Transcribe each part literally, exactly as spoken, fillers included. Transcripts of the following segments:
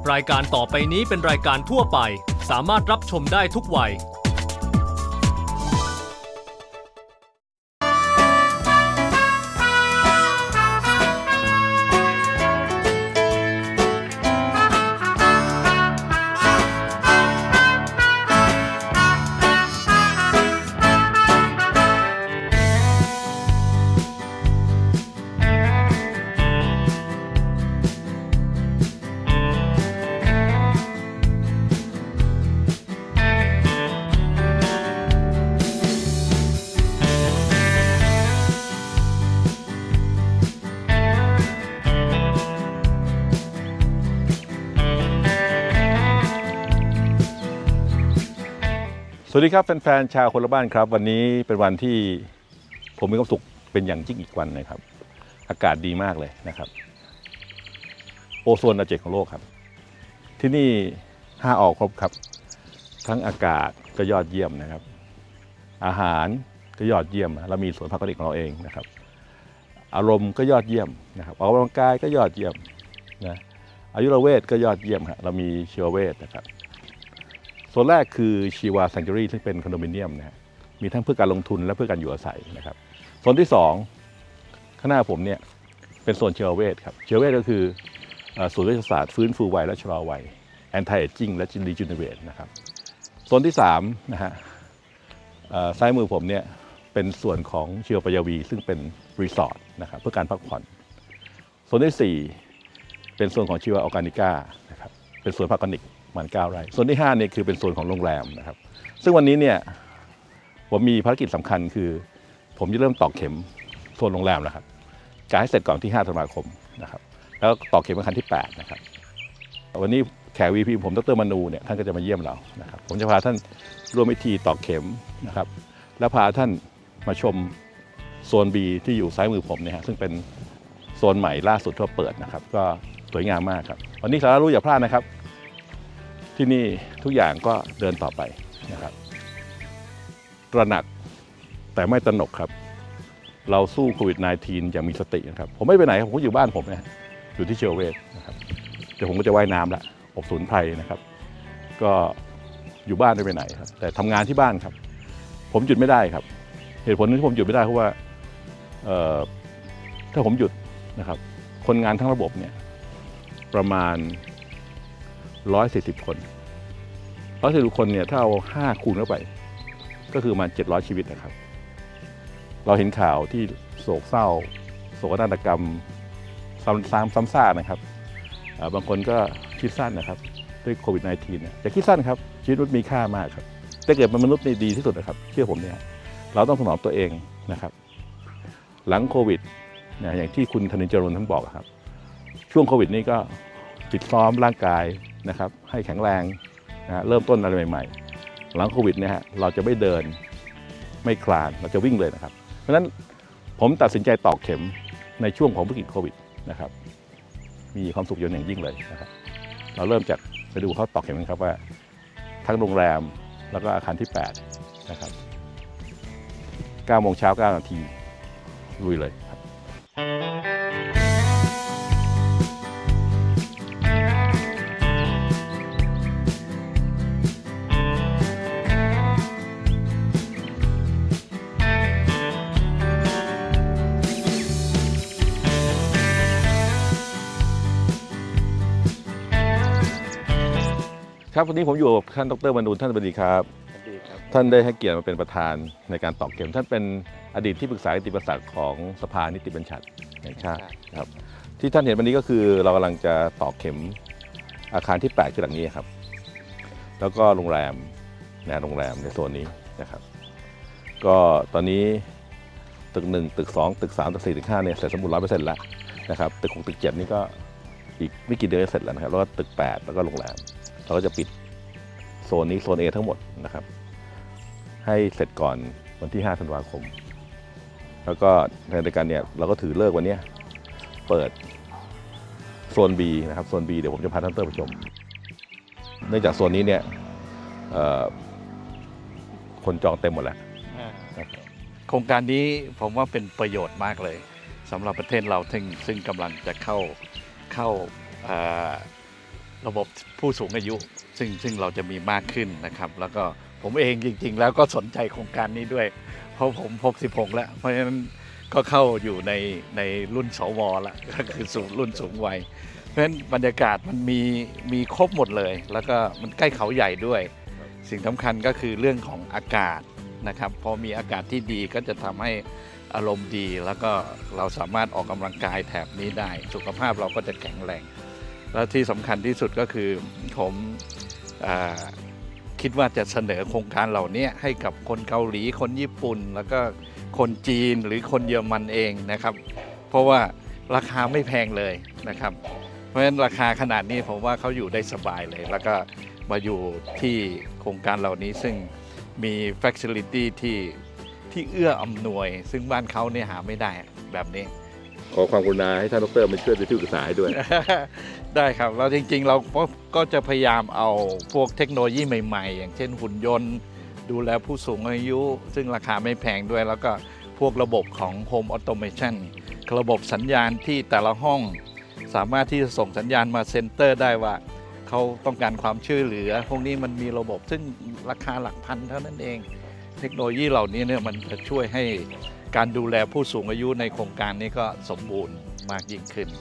รายการต่อไปนี้เป็นรายการทั่วไปสามารถรับชมได้ทุกวัยสวัสดีครับแฟนๆชาวคนละบ้านครับวันนี้เป็นวันที่ผมมีความสุขเป็นอย่างยิ่งอีกวันนะครับอากาศดีมากเลยนะครับโอโซนอันดับเจ็ดของโลกครับที่นี่ห้าออกครบครับทั้งอากาศก็ยอดเยี่ยมนะครับอาหารก็ยอดเยี่ยมเรามีสวนพักผ่อนของเราเองนะครับอารมณ์ก็ยอดเยี่ยมนะครับออกกำลังกายก็ยอดเยี่ยมนะอายุรเวทก็ยอดเยี่ยมครับเรามีชีวเวทนะครับส่วนแรกคือชีวาแซงจูรี่ซึ่งเป็นคอนโดมิเนียมนะฮะมีทั้งเพื่อการลงทุนและเพื่อการอยู่อาศัยนะครับส่วนที่สองข้างหน้าผมเนี่ยเป็นโซนชีวเวทครับชีวเวทก็คือศูนย์วิทยาศาสตร์ฟื้นฟูวัยและชะลอวัยแอนตี้เอจจิ้งและรีจูเนเรตนะครับส่วนที่สามนะฮะซ้ายมือผมเนี่ยเป็นส่วนของชีวปยวีซึ่งเป็นรีสอร์ทนะครับเพื่อการพักผ่อนส่วนที่สี่เป็นส่วนของชีวออร์แกนิก้านะครับเป็นส่วนพักออร์แกนิกมันเก้าไร่ส่วนที่ห้าเนี่ยคือเป็นส่วนของโรงแรมนะครับซึ่งวันนี้เนี่ยผมมีภารกิจสำคัญคือผมจะเริ่มตอกเข็มโซนโรงแรมแล้วครับจะให้เสร็จก่อนที่ห้าธันวาคมนะครับแล้วตอกเข็มเป็นคันที่แปดนะครับวันนี้แขก วี พี ผมดร.มนูเนี่ยท่านก็จะมาเยี่ยมเรานะครับผมจะพาท่านร่วมพิธีตอกเข็มนะครับแล้วพาท่านมาชมโซน B ที่อยู่ซ้ายมือผมเนี่ยฮะซึ่งเป็นโซนใหม่ล่าสุดที่เปิดนะครับก็สวยงามมากครับวันนี้สาระรู้อย่าพลาดนะครับที่นี่ทุกอย่างก็เดินต่อไปนะครับตระหนักแต่ไม่ตระหนกครับเราสู้โควิด สิบเก้า อย่างมีสตินะครับผมไม่ไปไหนผมก็อยู่บ้านผมนะอยู่ที่เชียวเวทนะครับเดี๋ยวผมก็จะว่ายน้ำละอบสมุนไพรนะครับก็อยู่บ้านไม่ไปไหนครับแต่ทำงานที่บ้านครับผมหยุดไม่ได้ครับเหตุผลที่ผมหยุดไม่ได้เพราะว่าถ้าผมหยุดนะครับคนงานทั้งระบบเนี่ยประมาณหนึ่งร้อยสี่สิบคนหนึ่งร้อยสี่สิบคนเนี่ยถ้าเอาห้าคูณเข้าไปก็คือประมาณเจ็ดร้อยชีวิตนะครับเราเห็นข่าวที่โศกเศร้าโศกนาฏกรรมซ้ำซ้ำซ้ำซากนะครับบางคนก็คิดสั้นนะครับด้วยโควิด สิบเก้า เนี่ยอย่าคิดสั้นครับชีวิตมนุษย์มีค่ามากครับแต่เกิดเป็นมนุษย์นี่ดีที่สุดนะครับเชื่อผมเนี่ยเราต้องถนอมตัวเองนะครับหลังโควิดเนี่ยอย่างที่คุณธนินทร์ จรุนท่านบอกครับช่วงโควิดนี่ก็ฟิตซ้อมร่างกายนะครับให้แข็งแรงนะเริ่มต้นอะไรใหม่ๆหลังโควิดเนี่ยฮะเราจะไม่เดินไม่คลานเราจะวิ่งเลยนะครับเพราะฉะนั้นผมตัดสินใจตอกเข็มในช่วงของวิกฤตโควิดนะครับมีความสุขอย่างยิ่งเลยนะครับเราเริ่มจากไปดูเขาตอกเข็มกันครับว่าทั้งโรงแรมแล้วก็อาคารที่แปดนะครับเก้าโมงเช้าเก้านาทีลุยเลยครับครับวันนี้ผมอยู่กับท่านดร.มนูนท่านสวัสดีครับท่านได้ให้เกียรติมาเป็นประธานในการตอกเข็มท่านเป็นอดีตที่ปรึกษานิติบัญญัติของสภานิติบัญญัติแห่งชาติครับที่ท่านเห็นวันนี้ก็คือเรากำลังจะตอกเข็มอาคารที่แปดคือหลังนี้ครับแล้วก็โรงแรมนะโรงแรมในโซนนี้นะครับก็ตอนนี้ตึกหนึ่งตึกสองตึกสามตึกสี่ตึกห้าเนี่ยเสร็จสมบูรณ์ร้อยเปอร์เซ็นต์แล้วนะครับตึกหกตึกเจ็ดนี่ก็อีกไม่กี่เดือนเสร็จแล้วนะครับแล้วก็ตึกแปดแล้วก็โรงแรมเราก็จะปิดโซนนี้โซน A ทั้งหมดนะครับให้เสร็จก่อนวันที่ห้าธันวาคมแล้วก็ในรายการเนี่ยเราก็ถือเลิกวันนี้เปิดโซน B นะครับโซน B เดี๋ยวผมจะพาท่านเตอร์ไปชมเนื่องจากโซนนี้เนี่ยคนจองเต็มหมดแล้วโครงการนี้ผมว่าเป็นประโยชน์มากเลยสำหรับประเทศเราซึ่งซึ่งกำลังจะเข้าเข้าระบบผู้สูงอายุซึ่งซึ่งเราจะมีมากขึ้นนะครับแล้วก็ผมเองจริงๆแล้วก็สนใจโครงการนี้ด้วยเพราะผมหกสิบหกแล้วเพราะฉะนั้นก็เข้าอยู่ในในรุ่นสวแล้วก็คือสูงรุ่นสูงวัยเพราะฉะนั้นบรรยากาศมันมีมีครบหมดเลยแล้วก็มันใกล้เขาใหญ่ด้วยสิ่งสำคัญก็คือเรื่องของอากาศนะครับพอมีอากาศที่ดีก็จะทำให้อารมณ์ดีแล้วก็เราสามารถออกกำลังกายแถบนี้ได้สุขภาพเราก็จะแข็งแรงแล้วที่สำคัญที่สุดก็คือผมคิดว่าจะเสนอโครงการเหล่านี้ให้กับคนเกาหลีคนญี่ปุ่นแล้วก็คนจีนหรือคนเยอรมันเองนะครับเพราะว่าราคาไม่แพงเลยนะครับเพราะฉะนั้นราคาขนาดนี้ผมว่าเขาอยู่ได้สบายเลยแล้วก็มาอยู่ที่โครงการเหล่านี้ซึ่งมี facility ที่ที่เอื้ออำนวยซึ่งบ้านเขาเนี่ยหาไม่ได้แบบนี้ขอความกรุณาให้ท่านดร.มาช่วยเป็นที่ปรึกษาให้ด้วยได้ครับแล้วจริงๆเราก็จะพยายามเอาพวกเทคโนโลยีใหม่ๆอย่างเช่นหุ่นยนต์ดูแลผู้สูงอายุซึ่งราคาไม่แพงด้วยแล้วก็พวกระบบของ Home Automation ระบบสัญญาณที่แต่ละห้องสามารถที่จะส่งสัญญาณมาเซ็นเตอร์ได้ว่าเขาต้องการความช่วยเหลือพวกนี้มันมีระบบซึ่งราคาหลักพันเท่านั้นเองเทคโนโลยีเหล่านี้เนี่ยมันจะช่วยให้การดูแลผู้สูงอายุในโครงการนี้ก็สมบูรณ์มากยิ่งขึ้น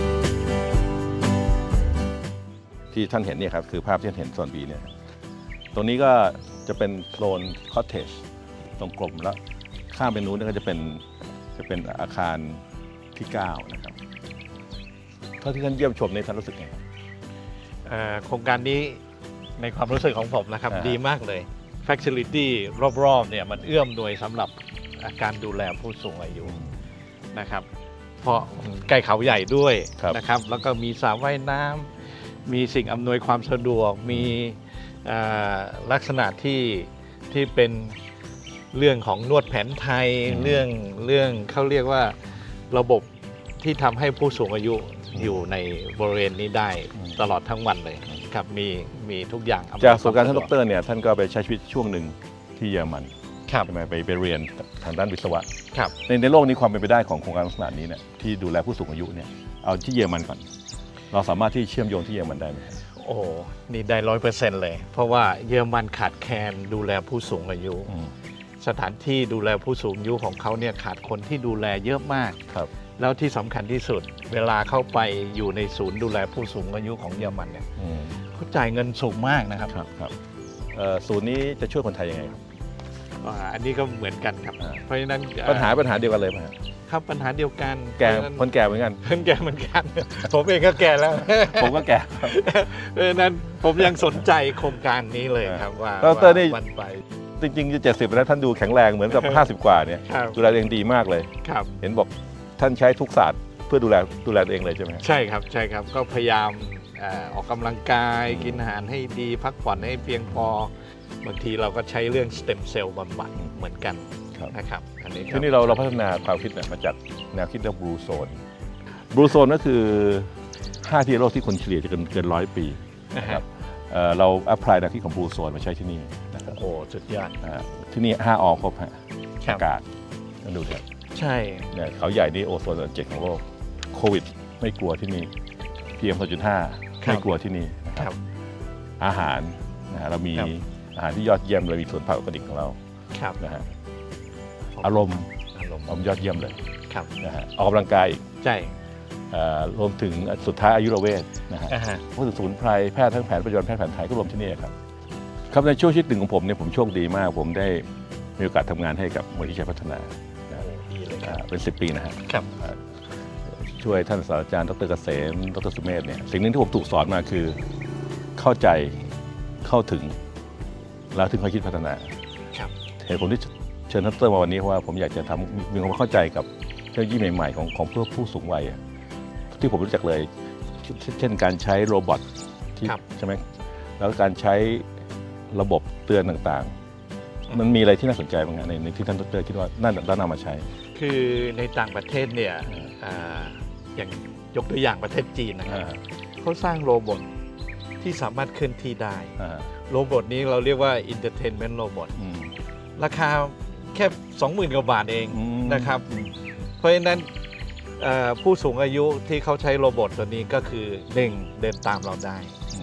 ที่ท่านเห็นเนี่ยครับคือภาพที่ท่านเห็นส่วนบีเนี่ยตรงนี้ก็จะเป็นโซนคอตเทจตรงกลมแล้วข้ามไปนู้นก็จะเป็นจะเป็นอาคารที่เก้านะครับเท่าที่ท่านเยี่ยมชมในท่านรู้สึกไงครับโครงการนี้ในความรู้สึกของผมนะครับดีมากเลย Facility รอบๆเนี่ยมันเอื้อมหน่วยสำหรับการดูแลผู้สูงอายุนะครับเพราะใกล้เขาใหญ่ด้วยนะครับแล้วก็มีสระว่ายน้ำมีสิ่งอำนวยความสะดวกมีลักษณะที่ที่เป็นเรื่องของนวดแผนไทยเรื่องเรื่องเขาเรียกว่าระบบที่ทำให้ผู้สูงอายุอยู่ในบริเวณนี้ได้ตลอดทั้งวันเลยครับมีมีทุกอย่างจากประสบการณ์ท่านดร.เนี่ยท่านก็ไปใช้ชีวิตช่วงหนึ่งที่เยอรมันใช่ไหมไปไปเรียนทางด้านวิศวะในในโลกนี้ความเป็นไปได้ของโครงการลักษณะนี้เนี่ยที่ดูแลผู้สูงอายุเนี่ยเอาที่เยอรมันก่อนเราสามารถที่เชื่อมโยงที่เยอรมันได้ไหมโอ้นี่ได้ร้อยเปอร์เซ็นต์เลยเพราะว่าเยอรมันขาดแคลนดูแลผู้สูงอายุสถานที่ดูแลผู้สูงอายุของเขาเนี่ยขาดคนที่ดูแลเยอะมากแล้วที่สำคัญที่สุดเวลาเข้าไปอยู่ในศูนย์ดูแลผู้สูงอายุของเยอรมันเนี่ยเขาจ่ายเงินสูงมากนะครับครับศูนย์นี้จะช่วยคนไทยยังไงครับอันนี้ก็เหมือนกันครับเพราะฉะนั้นปัญหาปัญหาเดียวกันเลยไหมครับปัญหาเดียวกันแก่คนแก่เหมือนกันคนแก่เหมือนกันผมเองก็แก่แล้วผมก็แก่เพราะฉะนั้นผมยังสนใจโครงการนี้เลยครับว่าวันไปจริงๆจะเจ็ดสิบแล้วท่านดูแข็งแรงเหมือนกับห้าสิบกว่าเนี่ยดูแลเองดีมากเลยเห็นบอกท่านใช้ทุกศาสตร์เพื่อดูแลดูแลตัวเองเลยใช่ไหมใช่ครับใช่ครับก็พยายามออกกำลังกายกินอาหารให้ดีพักผ่อนให้เพียงพอบางทีเราก็ใช้เรื่องสเต็มเซลล์บำบัดเหมือนกันนะครับอันนี้ที่นี่เราเราพัฒนาความคิดเนี่ยมาจากแนวคิดเรื่องบลูโซนบลูโซนก็คือห้าที่โลกที่คนเฉลี่ยจะเกินเกินร้อยปีนะครับเราแอพพลายแนวคิดของบลูโซนมาใช้ที่นี่นะครับโอ้สุดยอดที่นี่ห้าอครบฮะอากาศต้องดูเถอะใช่เนี่ยเขาใหญ่นี่โอโซนเจ็ดของโลกโควิดไม่กลัวที่นี่ พี เอ็ม สองจุดห้า ไม่กลัวที่นี่นะครับอาหารนะเรามีอาหารที่ยอดเยี่ยมเลยมีสวนผักออร์แกนิกของเรานะฮะอารมณ์อารมณ์ยอดเยี่ยมเลยนะฮะออกกำลังกายอีกใช่รวมถึงสุดท้ายอายุรเวชนะฮะพวกศูนย์ไพรแพทย์ทั้งแผนปัจจุบันแพทย์แผนไทยก็รวมที่นี่ครับครับในช่วงชีวิตหนึ่งของผมเนี่ยผมโชคดีมากผมได้มีโอกาสทำงานให้กับมูลนิธิชัยพัฒนาเป็นสิบปีนะครับช่วยท่านศาสตราจารย์ดร.เกษมดร.สุเมธเนี่ยสิ่งหนึ่งที่ผมถูกสอนมาคือเข้าใจเข้าถึงแล้วถึงค่อยคิดพัฒนาเหตุผลที่เชิญท่านดร.มาวันนี้เพราะว่าผมอยากจะทำมีความเข้าใจกับเทคโนโลยีใหม่ๆของของเพื่อผู้สูงวัยที่ผมรู้จักเลยเช่นการใช้โรบอทใช่ไหมแล้วการใช้ระบบเตือนต่างๆมันมีอะไรที่น่าสนใจบ้างในในที่ท่านดร.คิดว่าน่าน่านำมาใช้คือในต่างประเทศเนี่ยอย่างยกตัวอย่างประเทศจีนนะครับเขาสร้างโรบอทที่สามารถเคลื่อนที่ได้โรบอทนี้เราเรียกว่า entertainment robot ราคาแค่ สองหมื่น กว่าบาทเองนะครับเพราะฉะนั้นผู้สูงอายุที่เขาใช้โรบอทตัวนี้ก็คือหนึ่งเดินตามเราได้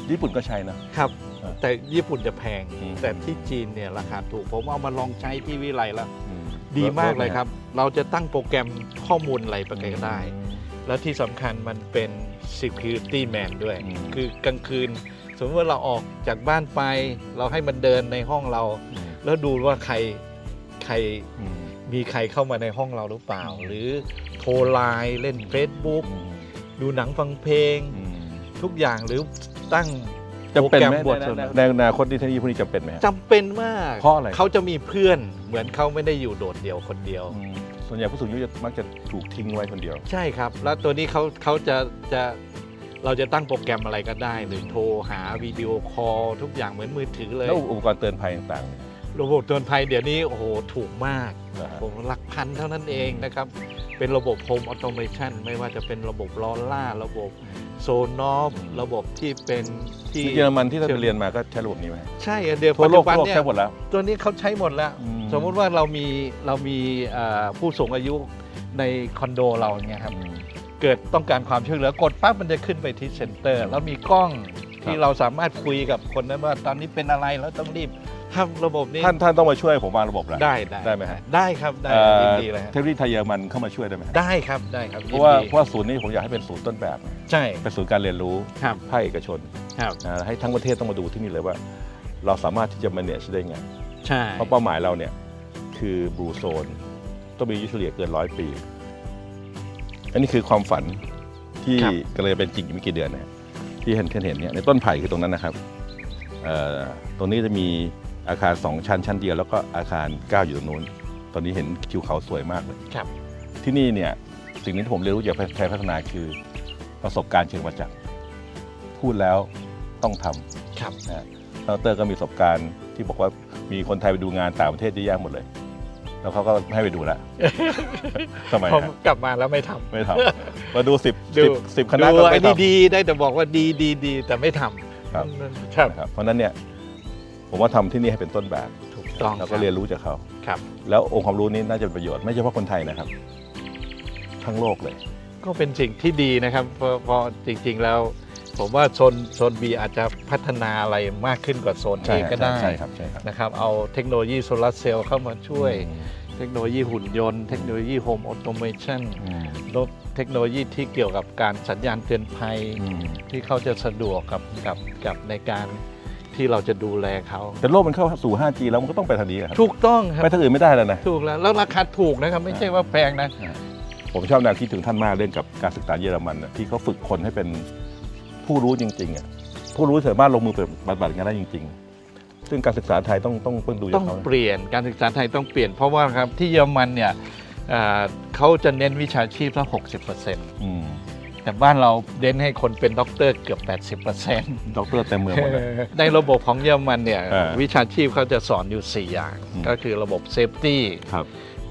ญี่ปุ่นก็ใช้นะครับ อ่าแต่ญี่ปุ่นจะแพงอืมแต่ที่จีนเนี่ยราคาถูกผมเอามาลองใช้ที่วิไลแล้วอืมดีมากเลยครับ เราจะตั้งโปรแกรมข้อมูลอะไรไปก็ได้ แล้วที่สำคัญมันเป็น security man ด้วยอืมคือกลางคืน สมมติว่าเราออกจากบ้านไป เราให้มันเดินในห้องเราอืมแล้วดูว่าใครใครอืมมีใครเข้ามาในห้องเราหรือเปล่า หรือโทรไลน์เล่น Facebook อืมดูหนังฟังเพลงอืมทุกอย่างหรือตั้งจำเป็นไหมโปรแกรมบทสนทในนาในอนาคตที่เทคโนโลยีพวกนี้จำเป็นไหมฮะจำเป็นมากเพราะอะไรเขาจะมีเพื่อนเหมือนเขาไม่ได้อยู่โดดเดี่ยวคนเดียวอืมส่วนใหญ่ผู้สูงอายุจะมักจะถูกทิ้งไว้คนเดียวใช่ครับ แล้วตัวนี้เขาเขาจะจะเราจะตั้งโปรแกรมอะไรก็ได้ หรือโทรหาวิดีโอคอลทุกอย่างเหมือนมือถือเลยแล้วอุปกรณ์เตือนภัยต่างๆเนี่ยระบบเตือนภัยเดี๋ยวนี้โอ้โหถูกมากนะฮะผมหลักพันเท่านั้นเองนะครับ เป็นระบบโฮมออโตเมชันไม่ว่าจะเป็นระบบลอล่าระบบโซนอฟระบบที่เป็นที่ที่เยอรมันที่ท่านไปเรียนมาก็ใช้ระบบนี้ไหมใช่เดี๋ยวทั่วปัจโลจุกบันทั่วโลกเนี่ยใช้หมดแล้วตัวนี้เขาใช้หมดแล้วอืมสมมุติว่าเรามีเรามีเอ่อผู้สูงอายุในคอนโดเราอย่างเงี้ยครับอืมเกิดต้องการความช่วยเหลือกดปั๊บมันจะขึ้นไปที่เซ็นเตอร์ แล้วมีกล้องที่เราสามารถคุยกับคนนั้นว่าตอนนี้เป็นอะไรแล้วต้องรีบทำระบบนี้ท่านท่านต้องมาช่วยผมวางระบบแหละได้ได้ได้ไหมฮะได้ครับได้เอ่อยินดีเลยฮะเทคโนโลยีไทยเยอรมันเข้ามาช่วยได้ไหมฮะได้ครับได้ครับเพราะว่ายินดีเพราะว่าศูนย์นี้ผมอยากให้เป็นศูนย์ต้นแบบใช่เป็นศูนย์การเรียนรู้ครับภาคเอกชนครับนะให้ทั้งประเทศต้องมาดูที่นี่เลยว่า เราสามารถที่จะ manage ได้ไงใช่เพราะเป้าหมายเราเนี่ยคือบลูโซนต้องมีอายุเฉลี่ยเกินร้อยปี อันนี้คือความฝันที่กำลังจะเป็นจริงอีกไม่กี่เดือนนะที่เห็นเห็นเนี่ยในต้นไผ่คือตรงนั้นนะครับเอ่อตรงนี้จะมีอาคารสองชั้นชั้นเดียวแล้วก็อาคารเก้าอยู่ตรงนู้นตอนนี้เห็นทิวเขาสวยมากเลยครับที่นี่เนี่ยสิ่งที่ผมเรียนรู้จากไทยพัฒนาคือประสบการณ์เชิงประจักษ์พูดแล้วต้องทำครับนะดรก็มีประสบการณ์ที่บอกว่ามีคนไทยไปดูงานต่างประเทศเยอะแยะหมดเลย แล้วเขาก็ไม่ให้ไปดูแล้ว ทำไมผมฮะกลับมาแล้วไม่ทำไม่ทำมาดูสิบดูสิบสิบคณะดูก็ไอ้ไม่นี่ทำดีได้แต่บอกว่าดีดีดีแต่ไม่ทำครับครับนะครับเพราะฉะนั้นเนี่ยผมว่าทำที่นี่ให้เป็นต้นแบบถูกต้องแล้วก็เรียนรู้จากเขาครับแล้วองค์ความรู้นี้น่าจะเป็นประโยชน์ไม่เฉพาะคนไทยนะครับ ทั้งโลกเลยก็เป็นสิ่งที่ดีนะครับเพราะเพราะจริงๆแล้ว ผมว่าโซนโซน B อาจจะพัฒนาอะไรมากขึ้นกว่าโซน A ใช่ก็ได้ใช่ครับใช่ครับนะครับเอาเทคโนโลยีโซลาร์เซลล์เข้ามาช่วยอืมเทคโนโลยีหุ่นยนต์เทคโนโลยีโฮมออโตเมชันอืมรถเทคโนโลยีที่เกี่ยวกับการสัญญาณเตือนภัยอืมที่เขาจะสะดวกกับกับกับในการที่เราจะดูแลเขาแต่โลกมันเข้าสู่ ห้าจี แล้วมันก็ต้องไปทางนี้ครับถูกต้องครับไปทางอื่นไม่ได้แล้วนะถูกแล้วแล้วราคาถูกนะครับไม่ใช่ว่าแพงนะผมชอบแนวคิดถึงท่านมากเรื่องกับการศึกษาเยอรมันน่ะที่เขาฝึกคนให้เป็นผู้รู้จริงๆอ่ะผู้รู้สามารถลงมือปฏิบัติงานได้จริง ๆ ซึ่งการศึกษาไทยต้องต้องเพิ่งดูจาต้อก งเขาเปลี่ยนการศึกษาไทยต้องเปลี่ยนเพราะว่าครับที่เยอรมันเนี่ยเอ่อเขาจะเน้นวิชาชีพละหกสิบเปอร์เซ็นต์อืมแต่บ้านเราเน้นให้คนเป็นด็อกเตอร์เกือบ แปดสิบเปอร์เซ็นต์ด็อกเตอร์เต็มเมืองหมดเลยในระบบของเยอรมันเนี่ยอ่าวิชาชีพเขาจะสอนอยู่ สี่ อย่างอืมก็คือระบบเซฟตี้ครับ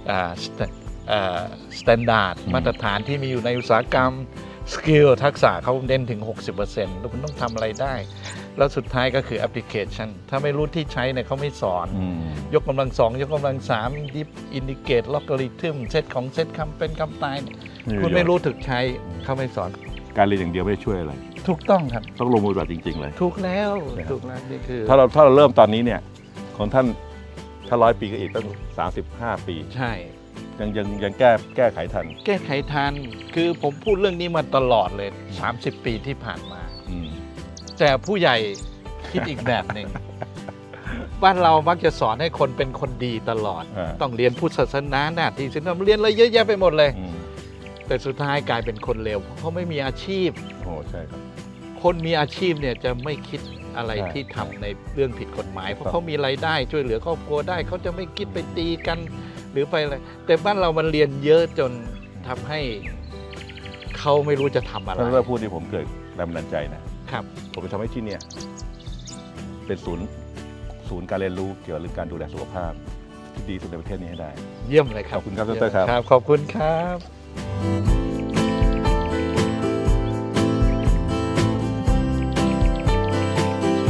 สแตนดาร์ดอืมมาตรฐานที่มีอยู่ในอุตสาหกรรมสกิลทักษะเขาเน้นถึง หกสิบเปอร์เซ็นต์ แล้วคุณต้องทำอะไรได้ แล้วสุดท้ายก็คือแอปพลิเคชัน ถ้าไม่รู้ที่ใช้เนี่ยเขาไม่สอนอืมยกกำลังสองยกกำลังสามดิฟอินดิเกตล็อกกริทึมเซตของเซตคำเป็นคำตายเนี่ยคุณไม่รู้ถึกใช้เขาไม่สอนการเรียนอย่างเดียวไม่ได้ช่วยอะไรถูกต้องครับต้องลงมือปฏิบัติจริง ๆ เลยถูกแล้วนะครับถูกแล้วนี่คือถ้าเราถ้าเราเริ่มตอนนี้เนี่ยของท่านถ้าร้อยปีก็อีกตั้งสามสิบห้าปีใช่ยังยังยังแก้แก้ไขทันแก้ไขทัน คือผมพูดเรื่องนี้มาตลอดเลย สามสิบ ปีที่ผ่านมาอืมแต่ผู้ใหญ่คิดอีกแบบหนึ่ง บ้านเรามักจะสอนให้คนเป็นคนดีตลอดอ่าต้องเรียนพุทธศาสนาหน้าที่ศีลธรรมเรียนอะไรเยอะแยะไปหมดเลยอืมแต่สุดท้ายกลายเป็นคนเลวเพราะเขาไม่มีอาชีพโอ้ใช่ครับคนมีอาชีพเนี่ยจะไม่คิดอะไรใช่ที่ทำในเรื่องผิดกฎหมาย เพราะครับเขามีรายได้ช่วยเหลือครอบครัวได้เขาจะไม่คิดไปตีกัน หรือไปอะไรแต่บ้านเรามันเรียนเยอะจนทำให้เขาไม่รู้จะทำอะไรถ้าเราพูดที่ผมเกิดแรงบันดาลใจนะครับ ผมจะทำให้ที่เนี่ยเป็นศูนย์ศูนย์การเรียนรู้เกี่ยวกับเรื่องการดูแลสุขภาพที่ดีสุดในประเทศนี้ให้ได้เยี่ยมเลยครับขอบคุณครับดรครับครับ ขอบคุณครับ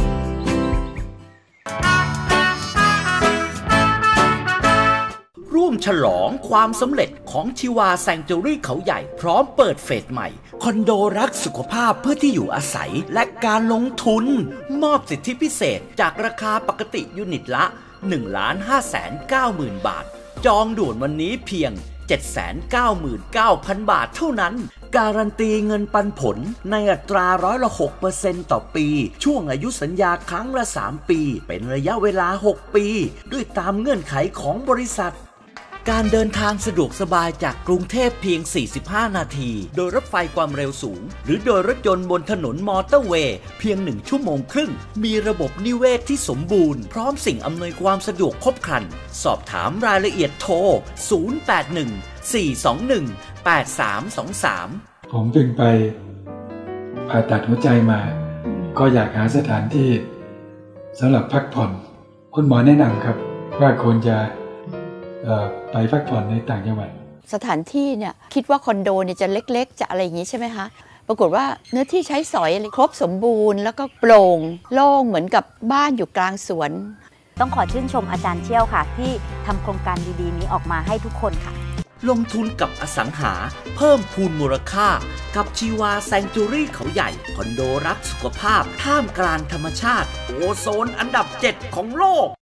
ร่วมฉลองความสำเร็จของชิวาแซงจูรี่เขาใหญ่พร้อมเปิดเฟสใหม่คอนโดรักสุขภาพเพื่อที่อยู่อาศัยและการลงทุนมอบสิทธิพิเศษจากราคาปกติยูนิตละ หนึ่งล้านห้าแสนเก้าหมื่น บาทจองด่วนวันนี้เพียง เจ็ดแสนเก้าหมื่นเก้าพัน บาทเท่านั้นการันตีเงินปันผลในอัตราร้อยละ หกเปอร์เซ็นต์ ต่อปีช่วงอายุสัญญาครั้งละสามปีเป็นระยะเวลาหกปีด้วยตามเงื่อนไขของบริษัทการเดินทางสะดวกสบายจากกรุงเทพเพียงสี่สิบห้านาทีโดยรถไฟความเร็วสูงหรือโดยรถยนต์บนถนนมอเตอร์เวย์เพียงหนึ่งชั่วโมงครึ่งมีระบบนิเวศที่สมบูรณ์พร้อมสิ่งอำนวยความสะดวกครบครันสอบถามรายละเอียดโทรศูนย์ แปด หนึ่ง สี่ สอง หนึ่ง แปด สาม สอง สามผมเพิ่งไปผ่าตัดหัวใจมาก็อยากหาสถานที่สำหรับพักผ่อนคุณหมอแนะนำครับว่าควรจะไปพักผ่อนในต่างจังหวัดสถานที่เนี่ยคิดว่าคอนโดเนี่ยจะเล็กๆจะอะไรอย่างนี้ใช่ไหมคะปรากฏว่าเนื้อที่ใช้สอยครบสมบูรณ์แล้วก็โปร่งโล่งเหมือนกับบ้านอยู่กลางสวนต้องขอชื่นชมอาจารย์เชี่ยวค่ะที่ทำโครงการดีๆนี้ออกมาให้ทุกคนค่ะลงทุนกับอสังหาเพิ่มพูนมูลค่ากับชีวาแซงจูรี่เขาใหญ่คอนโดรักสุขภาพท่ามกลางธรรมชาติโอโซนอันดับเจ็ดของโลก